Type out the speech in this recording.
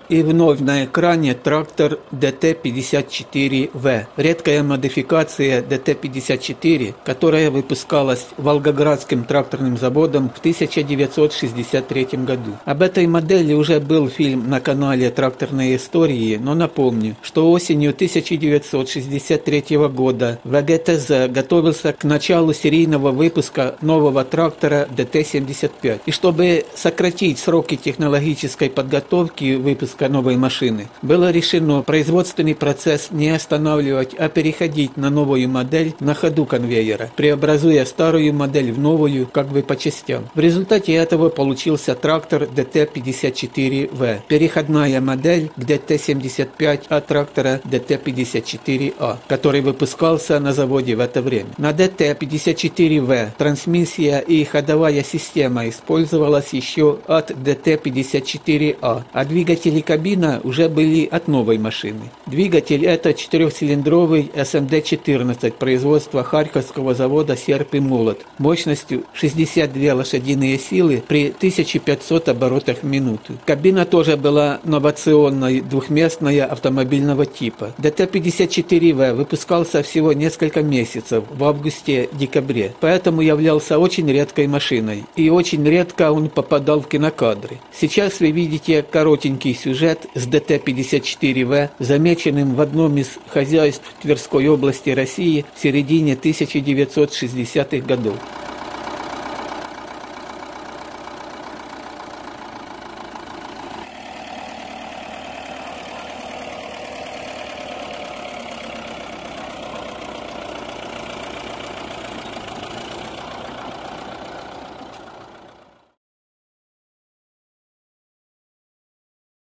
И вновь на экране трактор ДТ-54В. Редкая модификация ДТ-54, которая выпускалась Волгоградским тракторным заводом в 1963 году. Об этой модели уже был фильм на канале «Тракторные истории», но напомню, что осенью 1963 года ВГТЗ готовился к началу серийного выпуска нового трактора ДТ-75. И чтобы сократить сроки технологической подготовки выпуска новой машины, было решено производственный процесс не останавливать, а переходить на новую модель на ходу конвейера, преобразуя старую модель в новую, как бы по частям. В результате этого получился трактор ДТ-54В, переходная модель к ДТ-75 от трактора ДТ-54А, который выпускался на заводе в это время. На ДТ-54В трансмиссия и ходовая система использовалась еще от ДТ-54А, а двигатель и кабина уже были от новой машины. Двигатель – это 4-цилиндровый СМД-14 производства Харьковского завода «Серп и молот» мощностью 62 лошадиные силы при 1500 оборотах в минуту. Кабина тоже была новационной, двухместная, автомобильного типа. ДТ-54В выпускался всего несколько месяцев, в августе-декабре, поэтому являлся очень редкой машиной, и очень редко он попадал в кинокадры. Сейчас вы видите коротенький сюжет с ДТ-54В, замеченным в одном из хозяйств Тверской области России в середине 1960-х годов.